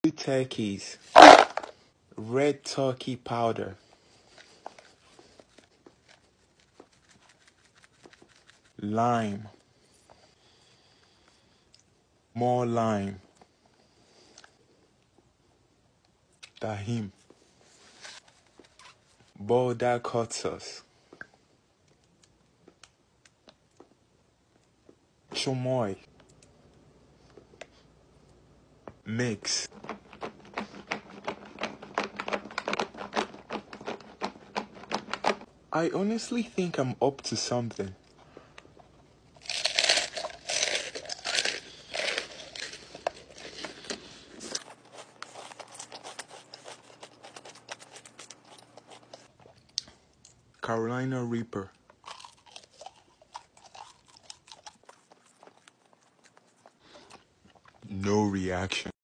turkeys, red turkey powder, lime, more lime, tahim, boiled hot sauce, chamoy, mix. I honestly think I'm up to something. Carolina Reaper. No reaction.